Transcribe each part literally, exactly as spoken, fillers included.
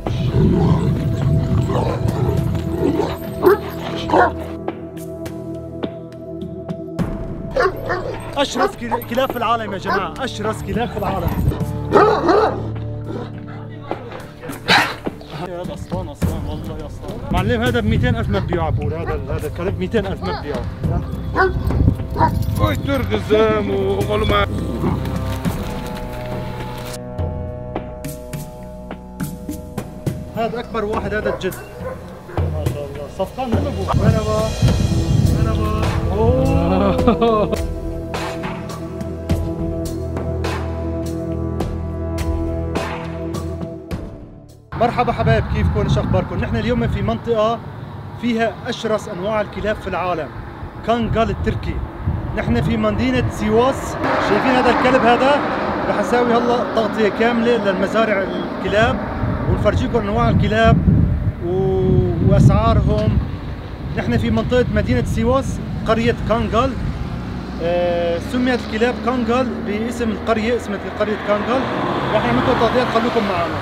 أشرس كلاب في العالم يا جماعة، أشرس كلاب في العالم. هذا أسطان أسطان والله يا أسطان. معلم هذا ب مئتين ألف مبيوع عبور، هذا هذا الكلب مئتين ألف مبيوع. Oy dur kızım oğluma. هذا أكبر واحد، هذا الجد. ما شاء الله، صفقان من أبوه. مرحبا مرحبا. أوه. مرحبا حبايب، كيفكم؟ ايش اخباركم؟ نحن اليوم في منطقة فيها أشرس أنواع الكلاب في العالم، كانغال التركي. نحن في مدينة سيواس. شايفين هذا الكلب هذا؟ رح اسوي هلا تغطية كاملة للمزارع الكلاب ونفرجيكم أنواع الكلاب و... وأسعارهم. نحن في منطقة مدينة سيواس، قرية كانغال. آه سميت الكلاب كانغال باسم القرية، اسمها قرية كانغال. رح نعمل لكم تغطية، خليكم معنا.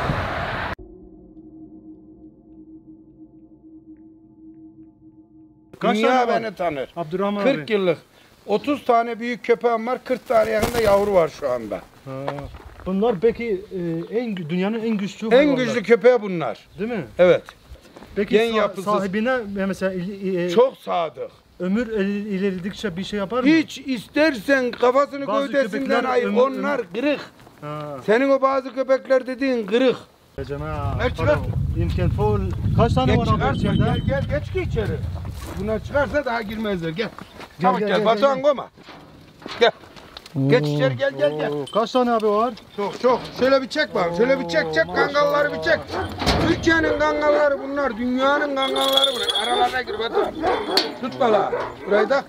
Dünya beni tanır. Abdurrahman kırk abi. yıllık. otuz tane büyük köpeğim var, kırk tane yakında yavru var şu anda. Ha. Bunlar peki e, en dünyanın en güçlü En hayvanlar. güçlü köpeği bunlar. Değil mi? Evet. Peki Gen sa yapısız. sahibine mesela e, Çok sadık. ömür ilerledikçe bir şey yapar mı? Hiç istersen kafasını Bazı gövdesinden köpekler ayır. ömür- Onlar kırık. Ha. Senin o bazı köpekler dediğin kırık. Ya cemaat. Ver çıkar. Yemken full. Kaç tane Geç var abi çıkarsa içeride? gel gel geç ki içeri. Buna çıkarsa daha girmezler. Gel. Çabuk gel, gel. gel, Batuhan gel. koyma. Gel. Geç içeri gel gel gel. Oo, kaç tane abi var? Çok çok. Şöyle bir çek bak. Şöyle bir çek çek. Kangalları bir çek. Türkiye'nin kangalları bunlar. Dünyanın kangalları bunlar. Aralarına gir Batuhan. Tut bala. Burayı da.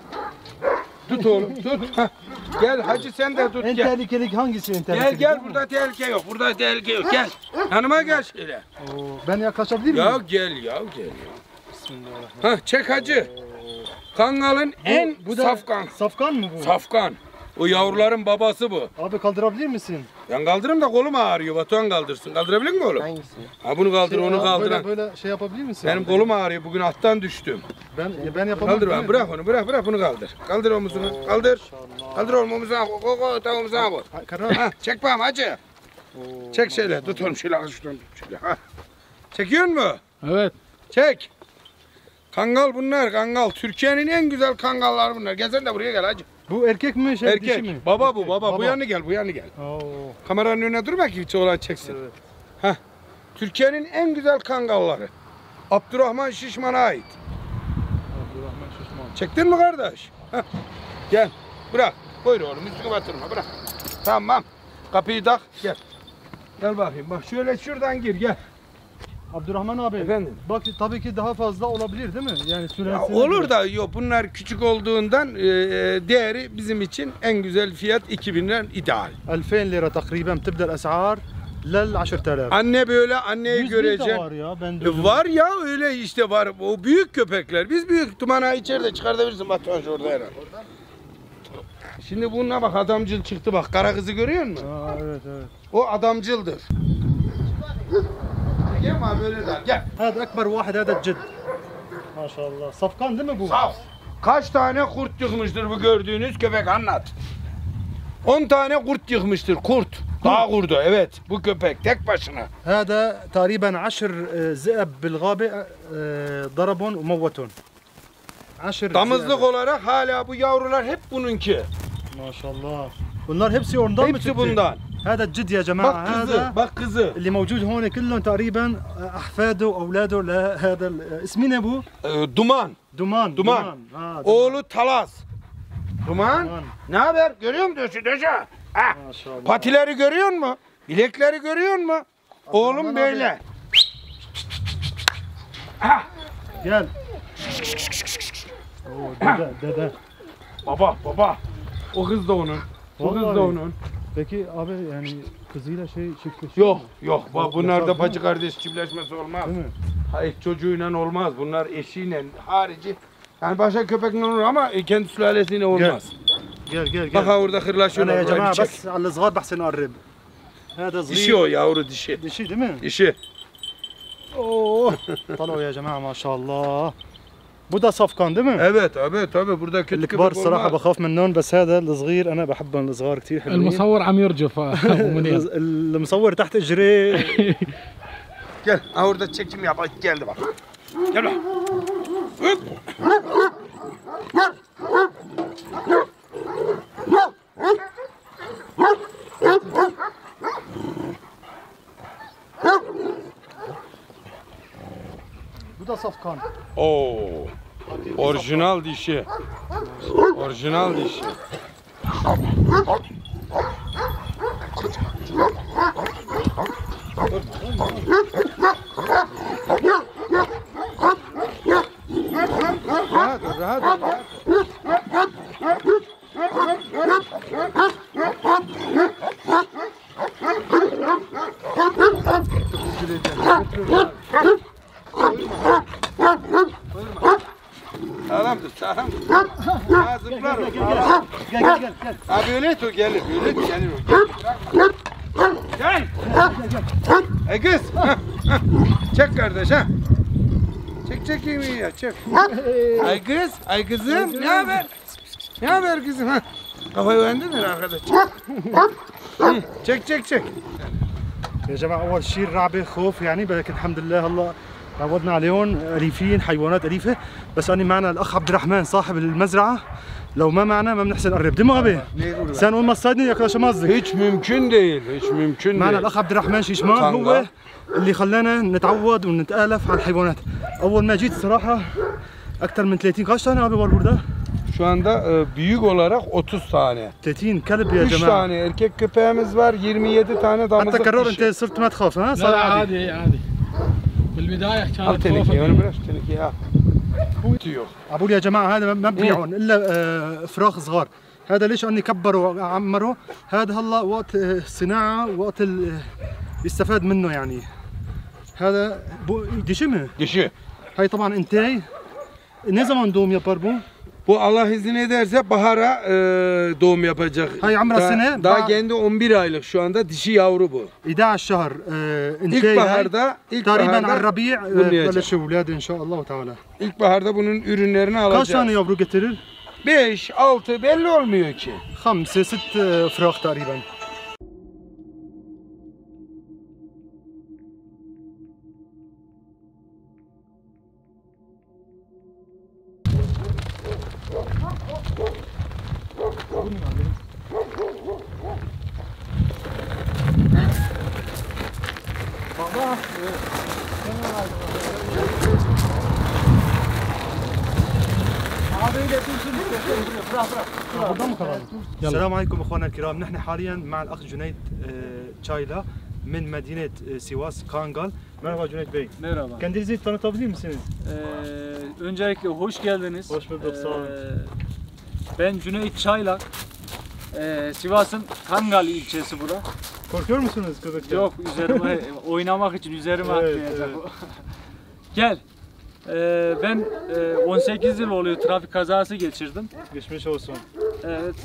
Tut oğlum tut. Hah. Gel hacı sen de tut En gel. tehlikeli hangisi en tehlikeli? Gel gel burada tehlike yok. Burada tehlike yok. Gel. Yanıma gel şöyle. Oo, ben yaklaşabilir miyim? Ya gel ya gel ya. Bismillahirrahmanirrahim. Hah çek hacı. Kangalın en bu da safkan. Safkan mı bu? Safkan. O yavruların babası bu. Abi kaldırabilir misin? Ben kaldırırım da kolum ağrıyor. Batuhan kaldırsın. Kaldırabilir mi oğlum? Hangisi? Ha bunu kaldır, Şey, onu ya, kaldıran. Böyle, böyle şey yapabilir misin? Benim kolum ağrıyor. Bugün alttan düştüm. Ben ben yapamam. Kaldır değil ben. mi? Bırak onu. Bırak bırak bunu kaldır. Kaldır omuzunu. Kaldır. Kaldır oğlum omuzuna koy. Koy koy. Tamam omuzuna koy. Ha, karar. Ha, çek bakalım hacı. Çek şöyle. Tut oğlum şöyle. Şuradan şöyle. Ha. Çekiyor mu? Evet. Çek. Kangal bunlar. Kangal. Türkiye'nin en güzel kangalları bunlar. Gel sen de buraya gel hacı. Bu erkek mi şey Erkek. dişi mi? Baba bu Erkek. baba. Bu yana gel. Bu yana gel. Oo. Kameranın önüne durma ki hiç oğlan çeksin. Evet. Heh. Türkiye'nin en güzel kangalları. Abdurrahman Şişman'a ait. Abdurrahman Şişman. Çektin mi kardeş? Heh. Gel. Bırak. Buyur oğlum üstünü batırma. Bırak. Tamam. Kapıyı tak. Gel. Gel bakayım. Bak şöyle şuradan gir gel. Abdurrahman abi. Efendim? Bak tabii ki daha fazla olabilir değil mi? Yani Ya süresine olur göre. da yok bunlar küçük olduğundan e, değeri bizim için en güzel fiyat iki binden ideal. ألفين ليرة تقريبا بتبدا الاسعار لل عشرة آلاف. Anne böyle anneyi yüz bin de göreceksin. var ya ben E, duydum. Var ya öyle işte var. O büyük köpekler. Biz büyük dumana içeride çıkartabilirsin. Bak şu orada herhalde. Şimdi bununla bak adamcıl çıktı bak. Kara kızı görüyor musun? Aa, evet evet. O adamcıldır. Gel abi böyle der. Gel. هذا اكبر واحد هذا الجد. ما شاء الله. Safkan değil mi bu? Saf. Kaç tane kurt yıkmıştır bu gördüğünüz köpek anlat. on tane kurt yıkmıştır. Kurt. Dağ kurdu evet. Bu köpek tek başına. هذا تقريبا عشر ذئب بالغابة ضربون وموتون. عشر Damızlık ذئب. olarak hala bu yavrular hep bununki. Maşallah. Bunlar hepsi ondan mı Hepsi çıktı? bundan. هذا الجد يا جماعة. Bak kızı, هذا bak kızı. اللي موجود هون كلهم تقريبا احفاده واولاده لهذا ال- اسمه ne bu? Ee, duman. Duman. Duman. Ha, duman. Oğlu Talas. Duman. Duman. Ne haber? Görüyor musun döşü döşü? Ha. Maşallah. Patileri görüyor musun? Bilekleri görüyor musun? Oğlum abi. böyle. Ha. Gel. Oo, dede, dede. Baba, baba. O kız da onun. O kız Vallahi. da onun. Peki abi yani kızıyla şey çiftleşiyor Yok, mu? yok. Bak Yok, bunlarda yok, bacı kardeş çiftleşmesi olmaz. Değil mi? Hayır çocuğuyla olmaz. Bunlar eşiyle harici. Yani başka köpekle olur ama kendi sülalesiyle olmaz. Gel gel gel. Bak ha orada أنا hırlaşıyorlar. يا burayı جماعة bir çek. بس على الصغار بحسن أقرب. هذا Dişi صغير. o yavru dişi. Dişi değil mi? Dişi. اوه طلعوا يا جماعه ما شاء الله. Bu da safkan değil mi? Evet evet tabii burada kötü الكبار köpek الصراحه olmaz. بخاف منهم بس هذا الصغير انا بحبهم الصغار كثير حلوين. المصور عم يرجف ابو منير. المصور تحت اجري. Gel ha orada çekim yap geldi bak. Gel bak. Hop. Bu da safkan. Oo. Orijinal dişi. Orijinal dişi. Rahat, rahat, rahat. Sağlam dur, sağlam dur. Ha zıplar o. Gel gel gel gel. Ha böyle tut gelir, böyle gelir o. Gel. Ey kız. ha, ha. Çek kardeş ha. Çek çek yemeği ya, çek. Ay kız, ay kızım, ne haber? Ne haber kızım ha? Kafayı beğendin mi arkadaş? Hı, çek çek çek. يا جماعه اول شيء الرعبه خوف يعني لكن الحمد لله هلا تعودنا عليهم اليفين حيوانات اليفه بس اني معنا الاخ عبد الرحمن صاحب المزرعه لو ما معنا ما بنحسن نقرب دمو ابي sen olmasaydın yaklaşamazdık. Hiç mümkün değil, hiç mümkün معنا değil. الاخ عبد الرحمن شيشمان كانغا. هو اللي خلانا نتعود ونتالف على الحيوانات. اول ما جيت صراحه اكثر من ثلاثين kaç tane abi var burada? Şu anda e, büyük olarak otuz tane. ثلاثين كلب يا üç جماعه. tane erkek köpeğimiz var, yirmi yedi tane حتى damızlık قرار dişi. انت صرت ما تخاف ها؟ لا صار لا عادي. عادي عادي. بالبدايه Al كانت tenekeyi, onu خوف. bırak tenekeyi al. Yok. اقول يا جماعه هذا ما ببيعون الا آه، فراخ صغار. هذا ليش اني كبروا وعمروا؟ هذا هلا وقت آه، الصناعه وقت ال- آه، يستفاد منه يعني. هذا بو ديشي mi? Dişi. هاي طبعا انتاي. Ne zaman doğum yapar bu? Bu Allah izin ederse bahara e, doğum yapacak. Hay amra Daha- sene, Daha ba- kendi on bir aylık şu anda dişi yavru bu. احد عشر شهر آه، انتاي. İlkbaharda, تقريبا على ilkbaharda, الربيع آه، bunlayacak. بلشوا اولاده ان شاء الله تعالى. ilkbaharda bunun ürünlerini Kaç tane alacağız. yavru getirir? beş, altı belli olmuyor ki. خمسة ست آه، فراخ تقريبا. تفضل مكرم. السلام عليكم اخواننا الكرام، نحن حاليا مع الاخ جنيد آه، تشايلا من مدينه آه، سيواس كانغال. Merhaba Cüneyt Bey. Merhaba. Kendinizi tanıtabilir misiniz? Ee, öncelikle hoş geldiniz. Hoş bulduk, sağ olun. Ee, ben Cüneyt Çaylak. Ee, Sivas'ın Kangal ilçesi bura. Korkuyor musunuz köpekten? Yok, üzerime oynamak için üzerime Evet, atlayacak evet. o. Gel. Ee, ben e, on sekiz yıl oluyor trafik kazası geçirdim. Geçmiş olsun. Evet,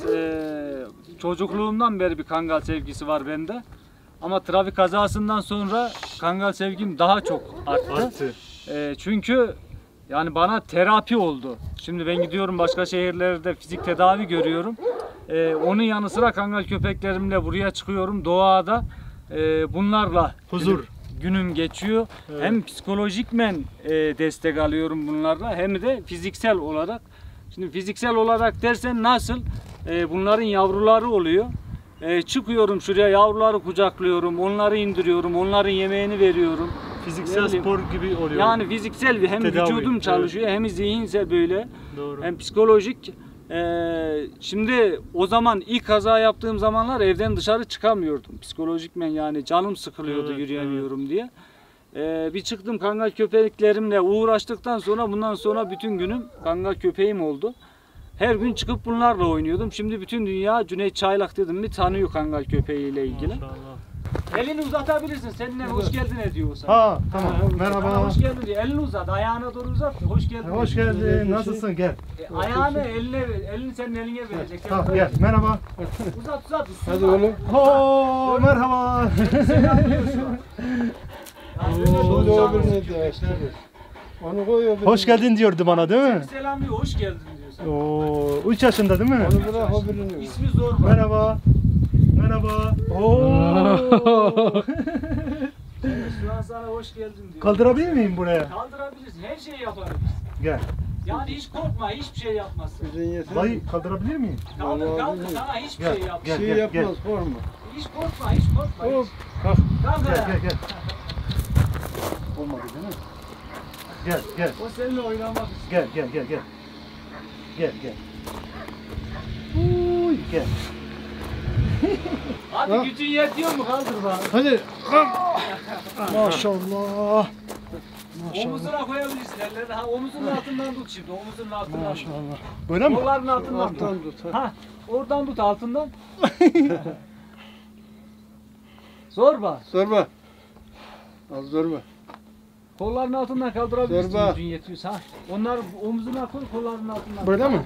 e, çocukluğumdan beri bir Kangal sevgisi var bende. Ama trafik kazasından sonra Kangal sevgim daha çok arttı. Arttı. E, çünkü yani bana terapi oldu. Şimdi ben gidiyorum başka şehirlerde fizik tedavi görüyorum. E, onun yanı sıra Kangal köpeklerimle buraya çıkıyorum doğada. E, bunlarla Huzur. günüm, günüm geçiyor. Evet. Hem psikolojikmen e, destek alıyorum bunlarla hem de fiziksel olarak. Şimdi fiziksel olarak dersen nasıl? E, bunların yavruları oluyor. E, çıkıyorum şuraya yavruları kucaklıyorum, onları indiriyorum, onların yemeğini veriyorum. Fiziksel Ne bileyim, spor gibi oluyor. Yani fiziksel bir hem Tedavi, vücudum evet. çalışıyor hem zihinsel böyle Doğru. hem psikolojik. Ee, şimdi o zaman ilk kaza yaptığım zamanlar evden dışarı çıkamıyordum. Psikolojikmen yani canım sıkılıyordu Evet, yürüyemiyorum diye. Ee, bir çıktım Kangal köpeklerimle uğraştıktan sonra bundan sonra bütün günüm Kangal köpeğim oldu. Her gün çıkıp bunlarla oynuyordum. Şimdi bütün dünya Cüneyt Çaylak dedim mi tanıyor Kangal köpeğiyle ilgili. Maşallah. Elini uzatabilirsin. Seninle hoş geldin ediyorsa. Ha tamam. Bana Merhaba. hoş geldin diye. Elini uzat. Ayağına doğru uzat. Hoş geldin. Hoş diye. geldin. Nasılsın? Gel. E, ayağını eline ver. Elini senin eline verecek. Tamam gel. Merhaba. Uzat uzat. Hadi oğlum. Oo merhaba. Şimdi öbürünü değiştirir. Onu koy öbürünü. Hoş geldin diyordu bana değil mi? Selam diyor, hoş geldin diyorsun. Oo, üç yaşında değil mi? Onu bırak öbürünü. İsmi zor. Merhaba. Merhaba. Oo. Şu an sana hoş geldin diyor. Kaldırabilir miyim buraya? Kaldırabiliriz, her şeyi yaparız. Gel. Yani hiç korkma, hiçbir şey yapmazsın. Gücün yeter. Dayı kaldırabilir miyim? Kaldır Vallahi kaldır, bilmiyorum. sana hiçbir Gel, şey yapmaz. gel. Bir şey yapmaz korkma. Hiç korkma, hiç korkma. Hop. Hiç. Kalk. Kalk Gel ayağa. gel gel. Olmadı değil mi? Gel gel. O seninle oynamak istiyor. Gel gel gel gel. Gel gel. Uy gel. Hadi Ha? gücün yetiyor mu? Kaldır bari. Hadi kalk. Maşallah. Omuzuna koyabilirsin ellerini. Ha, omuzun altından tut şimdi. Omuzun altından tut. Maşallah. Böyle mi? Kolların altından Alttan tut. tut. Ha. Ha, oradan tut altından. Zorba. Zorba. Az zorba. Kolların altından kaldırabilirsin Zorba. gücün yetiyorsa. Ha. Onlar omuzuna koy, kolların altından. Böyle mi?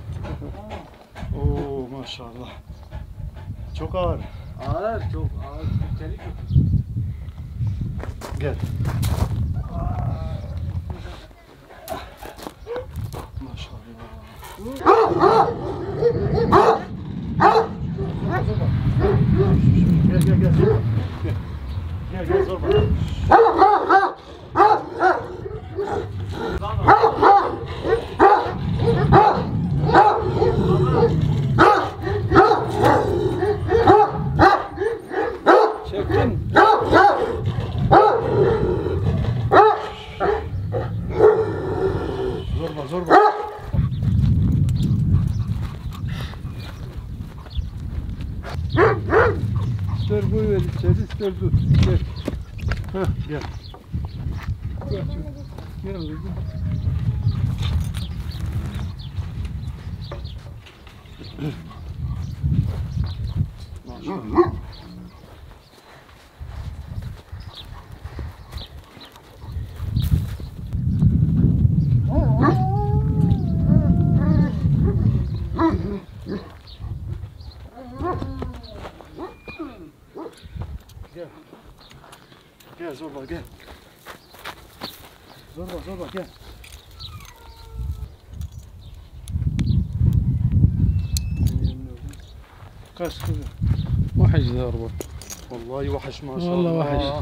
Oo maşallah. Çok ağır. Ağır, çok ağır. Telik yok. Gel. Maşallah. Gel gel gel. Gel gel zorba. Çektin. Zorba zorba. İster koy ver içeri, ister tut. Gel. Heh, gel. Gel kızım. Gel. Gel zorba gel. Zorba zorba gel. Kaç kızım. وحش ضربه Vallahi وحش ما شاء والله الله. وحش.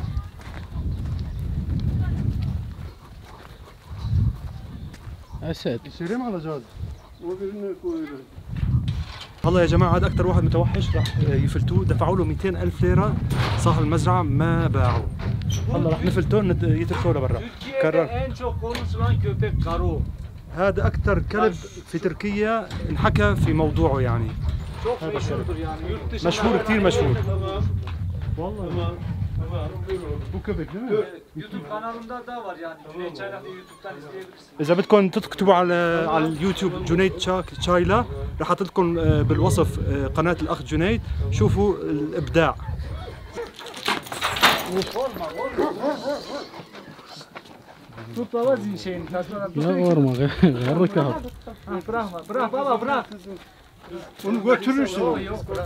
اسد İçeri mi alacağız? Öbürünü koy ver. والله يا جماعة هذا أكثر واحد متوحش راح يفلتوه، دفعوا له مئتين ألف ليرة صاحب المزرعة ما باعوا. هلا راح نفلتوه نت- يتركوه لبرا. Türkiye'de كرر. en çok konuşulan köpek karo. هذا أكثر كلب في تركيا انحكى في موضوعه يعني. Çok meşhurdur yani. Yurt dışında مشهور كثير مشهور. Tamam. Tamam. Bu köpek değil mi? YouTube kanalımda da var yani. Cüneyt Çaylak'ı YouTube'dan izleyebilirsin. إذا بدكم تكتبوا على على اليوتيوب جنيد شاك تشايلا رح أحط لكم بالوصف قناة الأخ جنيد، شوفوا الإبداع. Tut baba zil şeyini. Taşlara tut. لا ورمه غير غير ركاب Ha, bırakma. Bırak baba bırak. Onu götürürsün. Yok yok bırak.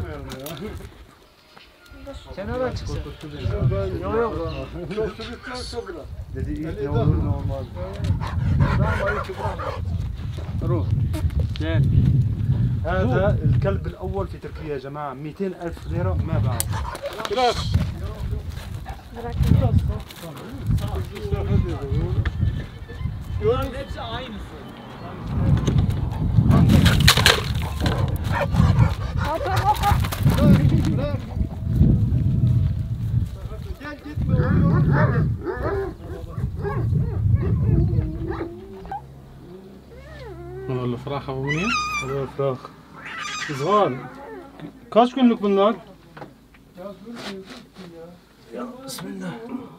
Kenara çıksın. Yok yok. Çok sürükten sonra. Dedi ne olur ne olmaz. Bırakma yükü bırakma. روح. Gel. هذا الكلب الأول في تركيا يا جماعة، مئتين ألف ليرة ما باعوا. Bırak. Bunların hepsi aynısı. Bırak. Gel gitme. Onu والله الفراخ ابو منير هذا فراخ صغار. Kaç günlük bunlar? Ya bismillah.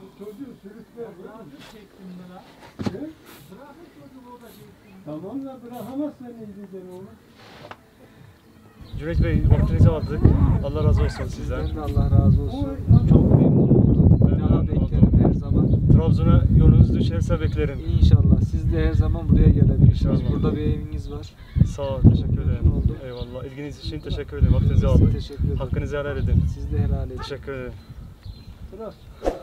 Tamam da bırakamazsın elini onu. Cüneyt Bey vaktinizi aldık. Allah razı olsun sizden. Ben de Allah razı olsun. Çok memnun oldum. Daha beklerim her zaman. Trabzon'a yolunuz düşerse beklerim. İnşallah. Siz de her zaman buraya gelebilirsiniz. İnşallah. Burada bir eviniz var. Sağ ol, teşekkür ederim. Memnun oldum. Eyvallah. İlginiz için teşekkür ederim. Vaktinizi Size aldık. teşekkür ederim. Hakkınızı helal edin. Siz de helal edin. Teşekkür ederim. Bırak.